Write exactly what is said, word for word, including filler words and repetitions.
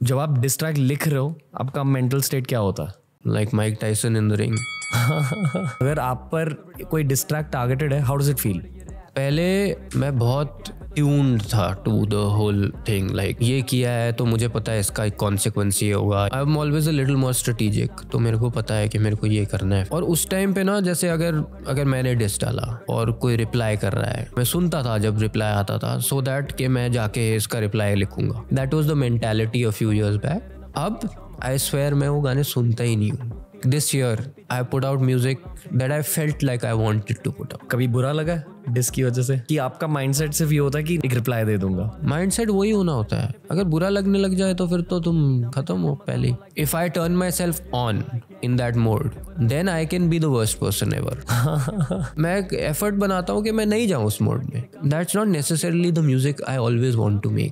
जब आप diss track लिख रहे हो आपका मेंटल स्टेट क्या होता है? Like Mike Tyson in the ring. अगर आप पर कोई डिस ट्रैक टारगेटेड है, हाउ डज इट फील? पहले मैं बहुत ट्यून्ड था to the whole thing, like ये किया है तो मुझे पता है इसका एक कॉन्सिक्वेंस ये होगा। I am always a little more strategic, तो मेरे को पता है कि मेरे को ये करना है। और उस टाइम पे ना, जैसे अगर अगर मैंने डिस डाला और कोई रिप्लाई कर रहा है, मैं सुनता था जब रिप्लाई आता था, सो दैट कि मैं जाके इसका रिप्लाई लिखूंगा। That was the mentality a few years back. अब आई स्वेयर मैं वो गाने सुनता ही नहीं हूँ। This year I put out music that I felt like I wanted to put out. कभी बुरा लगा डिस की वजह से कि आपका माइंडसेट सिर्फ ये होता है कि एक रिप्लाई दे दूंगा? माइंडसेट वही होना होता है, अगर बुरा लगने लग जाए तो फिर तो तुम खत्म हो पहले। If I turn myself on in that mode, then I can be the worst person ever. मैं एफर्ट बनाता हूँ कि मैं नहीं जाऊँ उस मोड में। That's not necessarily the music I always want to make.